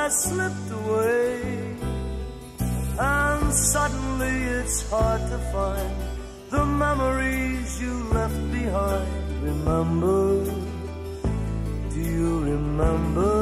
has slipped away, and suddenly it's hard to find the memories you left behind. Remember, do you remember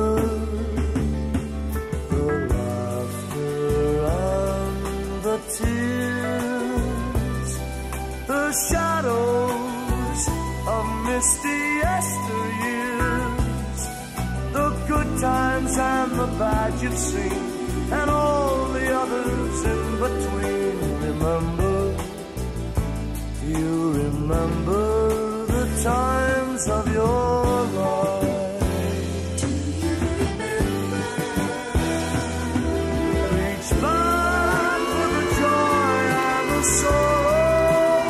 the laughter and the tears, the shadows of misty yesteryears, the good times and the bad you've seen, and all the others in between? Remember, do you remember the times of your life? Do you remember? Reach back for the joy and the sorrow,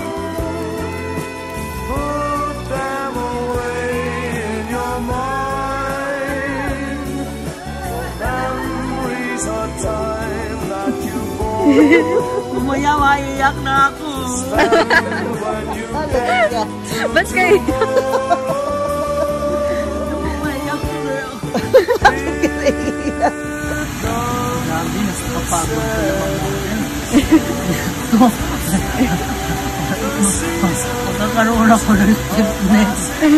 put them away in your mind. Memories are time that you bore. Umaya, maiyak na ako. Ba't kayo? Umaiyak ko na ako. Grabe, nakakapagod ko naman natin. Magkakaroon ako ng fitness.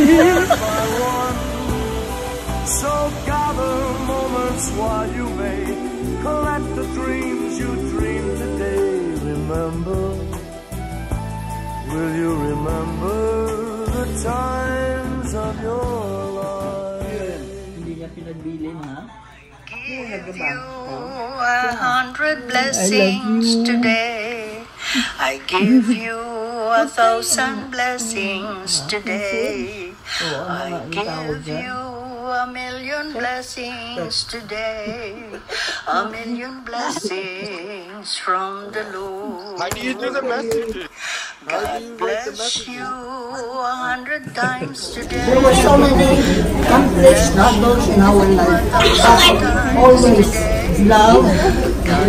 So gather moments while you may collect the dreams you dreamed today. Remember, will you remember the times of your life? Hindi niya pinagbilin, ha? Give you 100 blessings today. I give you 1,000 blessings today. I give you 1,000,000 blessings today. 1,000,000 blessings from the Lord. How do you do the messages? God bless you 100 times today. There were so many conflicts, struggles in our life, but always love and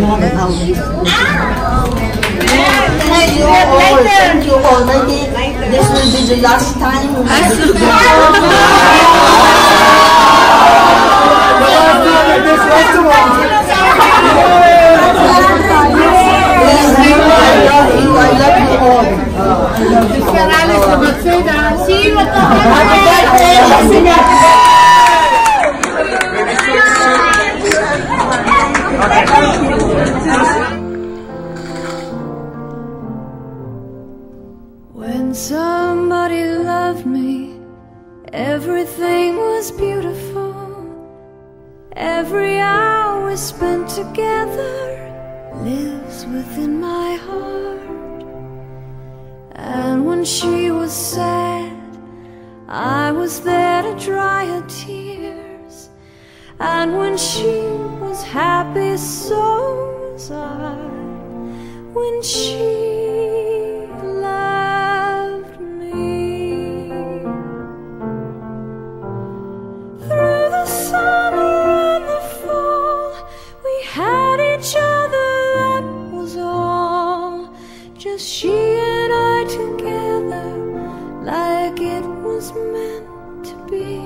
Thank you all. Maybe this will be the last time we will be together. I love you all. When somebody loved me, everything was beautiful. Every hour spent together lives within my heart. And when she was sad, I was there to dry her tears. And when she was happy, so was I. When she loved me, through the summer and the fall, we had each other, that was all. Just she and I together, like it was meant to be.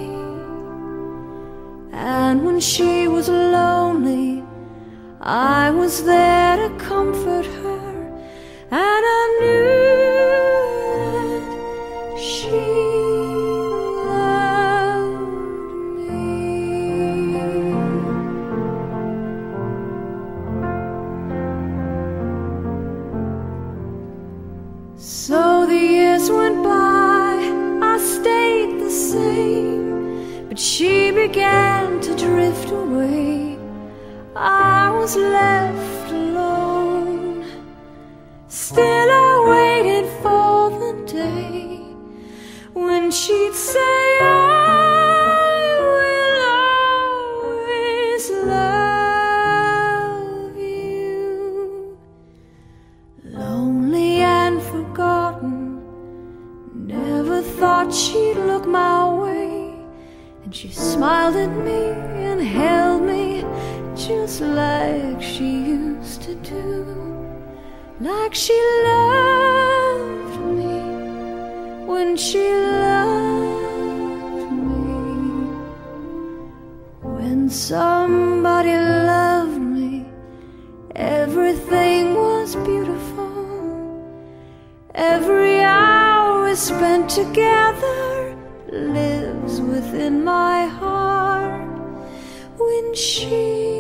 And when she was lonely, I was there to comfort her, and I knew that she loved me. So the years went by, I stayed the same, but she began to drift away. I was left alone. Still I waited for the day when she'd say, I will always love you. Lonely and forgotten, never thought she'd look my way. And she smiled at me and held me just like she used to do. Like she loved me when she loved me. When somebody loved me, everything was beautiful. Every hour we spent together lives within my heart. When she